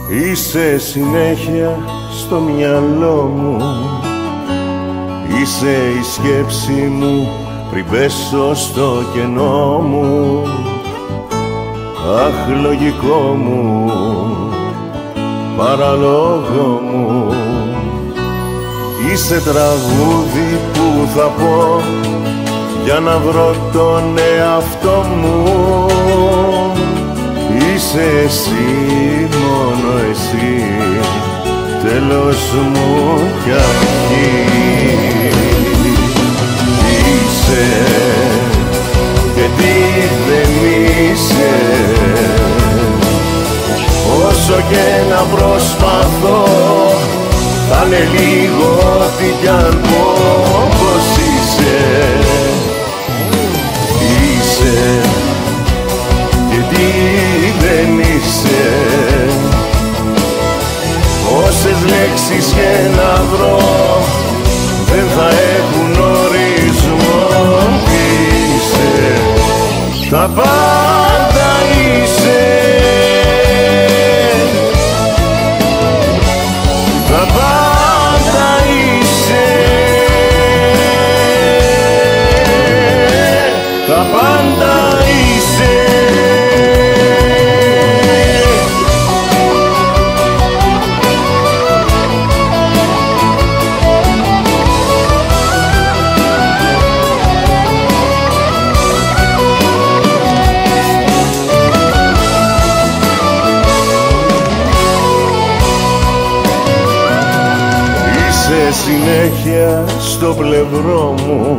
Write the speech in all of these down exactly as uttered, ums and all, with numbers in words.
Είσαι συνέχεια στο μυαλό μου, είσαι η σκέψη μου πριν πέσω στο κενό μου. Αχ, λογικό μου, παραλόγο μου, είσαι τραγούδι που θα πω για να βρω τον εαυτό μου. Είσαι εσύ, μόνο εσύ, τέλος μου κι αρχή. Είσαι και τι δεν είσαι, όσο και να προσπαθώ θα είναι λίγο τι κι αν πω πως είσαι. Είσαι και τι δεν είσαι, όσες λέξεις και να βρω δεν θα έχουν ορισμό. Είσαι τα πάντα, είσαι τα πάντα, είσαι τα πάντα, είσαι. Είσαι συνέχεια στο πλευρό μου,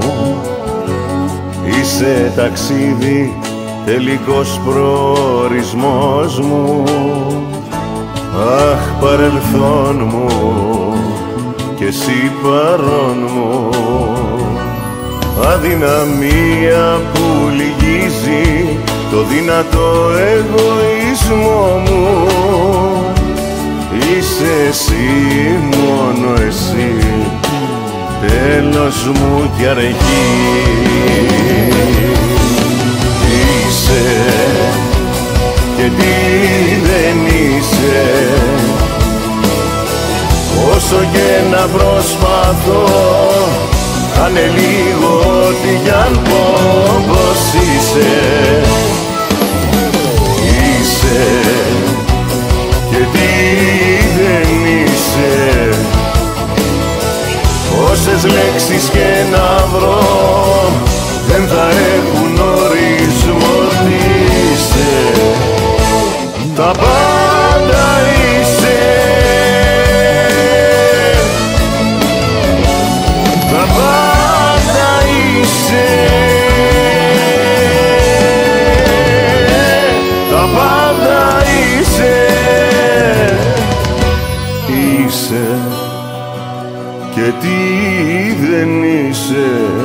είσαι ταξίδι, τελικός προορισμός μου. Αχ, παρελθόν μου και εσύ παρόν μου, αδυναμία που λυγίζει το δυνατό εγωισμό μου. Είσαι εσύ, μόνο εσύ, τέλος μου κι αρχή. Είσαι και τι δεν είσαι, όσο και να προσπαθώ θα είναι λίγο τι κι αν πω πως είσαι. Είσαι και τι δεν είσαι, όσες λέξεις και να βρω δεν θα έχουν ορισμό. Είσαι τα πάντα, είσαι τα πάντα, είσαι τα πάντα, είσαι. Είσαι και τι δεν είσαι,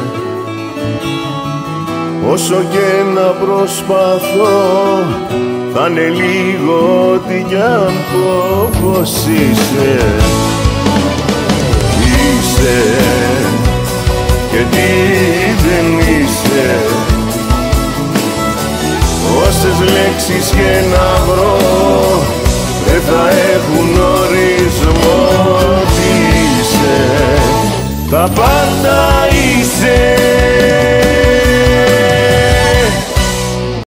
όσο και να προσπαθώ θα είναι λίγο τι κι αν πω πως είσαι. Είσαι και τι δεν είσαι, όσες λέξεις και να βρω δεν θα έχουν ορισμό. Είσαι τα πάντα, είσαι